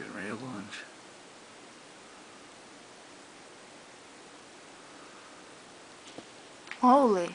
getting ready to lunge. Holy.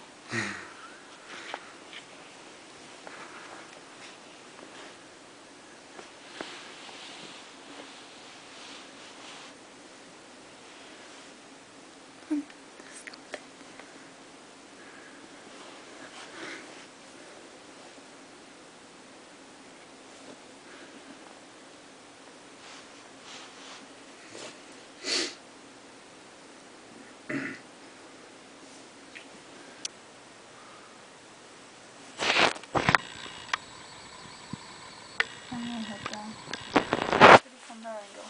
I'm gonna head down. Put it from that angle.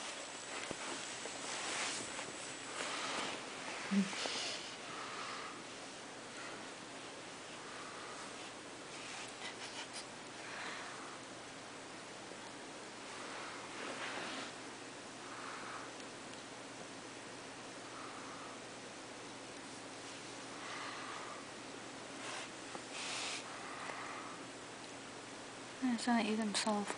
He's gonna eat himself.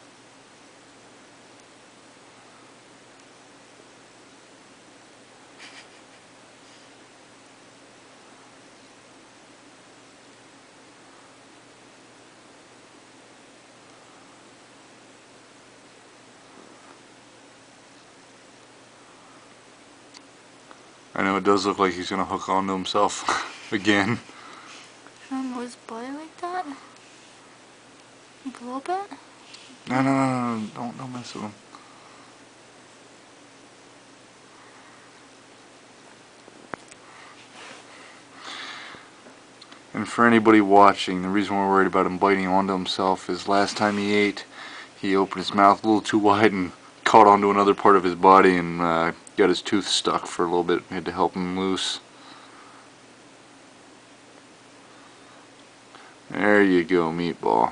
I know it does look like he's gonna hook onto himself again. Should I move his body like that? A little bit? No, don't mess with him. And for anybody watching, the reason we're worried about him biting onto himself is last time he ate, he opened his mouth a little too wide and caught onto another part of his body and got his tooth stuck for a little bit. We had to help him loose. There you go, meatball.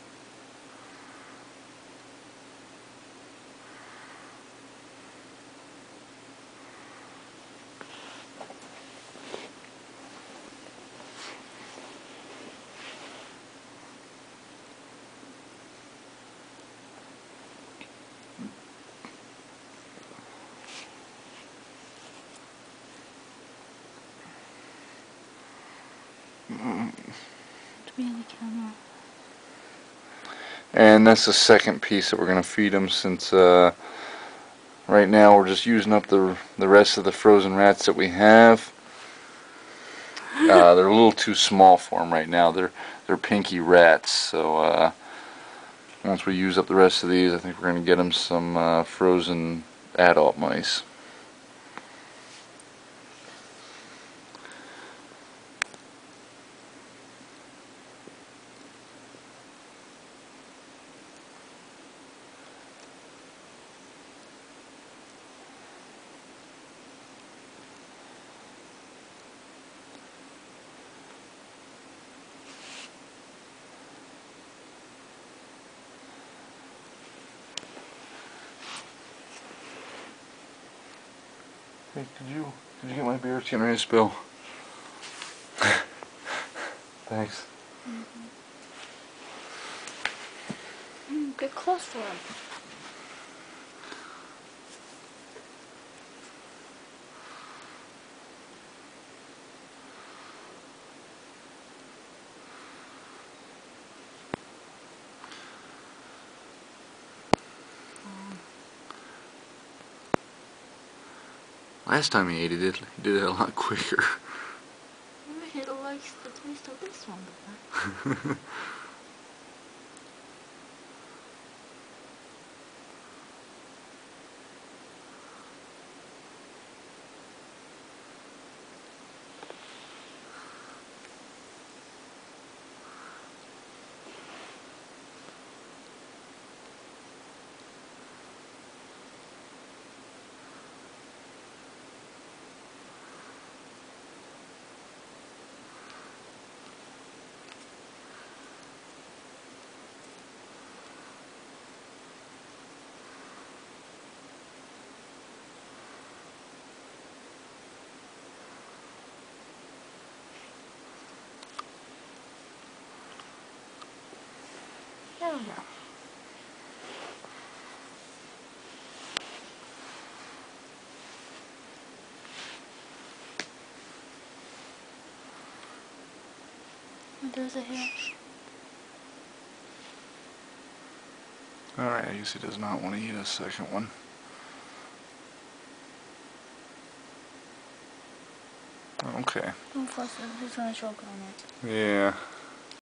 To be in the camera. And that's the second piece that we're going to feed him, since right now we're just using up the rest of the frozen rats that we have. They're a little too small for him right now. They're pinky rats, so once we use up the rest of these, I think we're going to get him some frozen adult mice. Hey, did you get my beer? It's getting ready to spill. Thanks. Get close to him. Last time he ate it, he did it a lot quicker. Maybe he likes the taste of this one better. There we go. There's a hair. Alright, I guess he does not want to eat a second one. Okay. Plus, he's gonna choke on it. Yeah.